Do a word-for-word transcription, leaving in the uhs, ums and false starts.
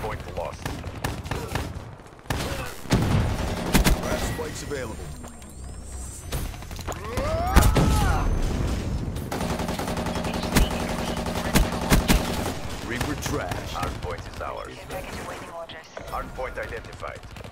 point lost. Last spikes available. Reaper trash. Hard point is ours. Get back into waiting orders. Hard point identified.